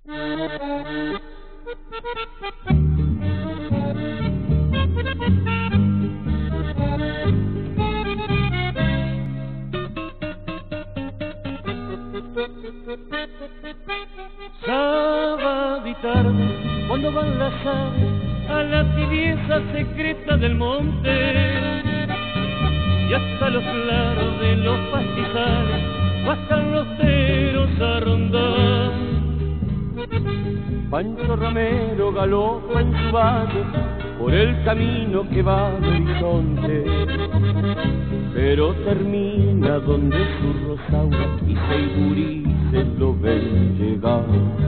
Sábado y tarde, cuando van las aves a la tibieza secreta del monte, y hasta los claros de los pastizales bajan los teros a rondar. Pancho Romero galopa en su valle por el camino que va al horizonte, pero termina donde su rosaura y seis gurises lo ven llegar.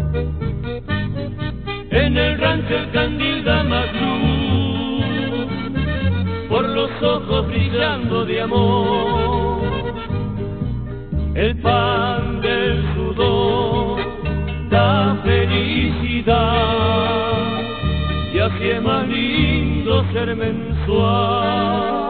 En el rancho el candil da más luz, por los ojos brillando de amor, el pan del sudor da felicidad, y así es más lindo ser mensual.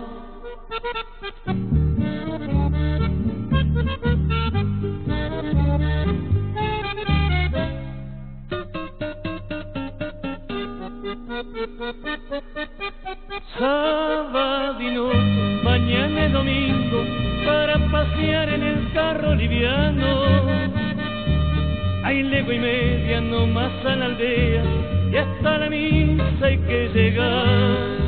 Sábado y noche, mañana y domingo, para pasear en el carro liviano. Hay legua y media nomás a la aldea, y hasta la misa hay que llegar.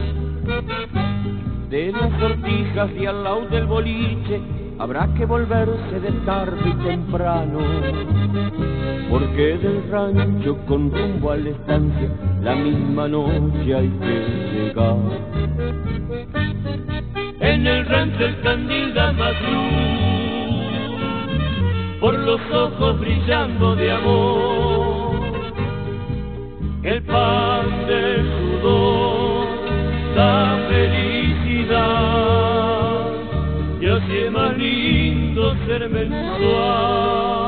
De las sortijas y al lado del boliche habrá que volverse de tarde y temprano, porque del rancho con rumbo a la estancia la misma noche hay que llegar. En el rancho el candil da más luz, por los ojos brillando de amor, el pan del sudor da felicidad, y así es más lindo ser mensual.